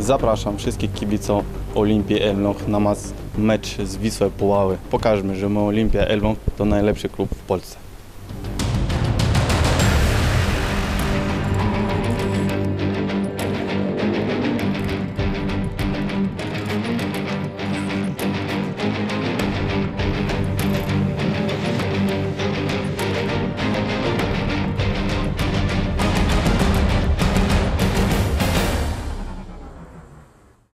Zapraszam wszystkich kibiców Olimpii Elbląg na mecz z Wisłą Puławy. Pokażmy, że my Olimpia Elbląg to najlepszy klub w Polsce.